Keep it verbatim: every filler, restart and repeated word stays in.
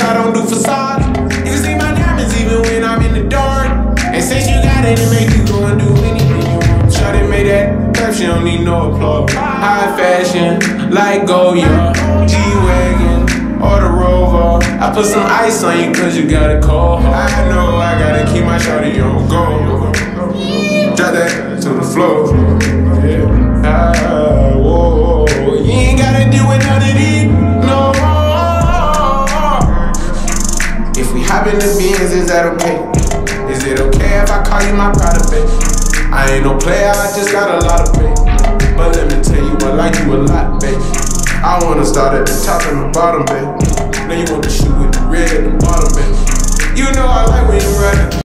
I don't do facade. You can see my diamonds even when I'm in the dark. And since you got it, it make you go and do anything you want. Shawty made that clap, she don't need no applause. High fashion, like Goya, G-Wagon, or the Rover. I put some ice on you cause you got a cold heart. I know I gotta keep my shawty on go. Drop that to the floor. Yeah. Ah, whoa. You ain't gotta deal with none of these no more. If we hop in the Benz, is that okay? Is it okay if I call you my pride, babe? I ain't no player, I just got a lot of pay. But let me tell you, I like you a lot, babe. I wanna start at the top and the bottom, babe. Now you want to shoot with the red at the bottom, babe. You know I like when you ride it.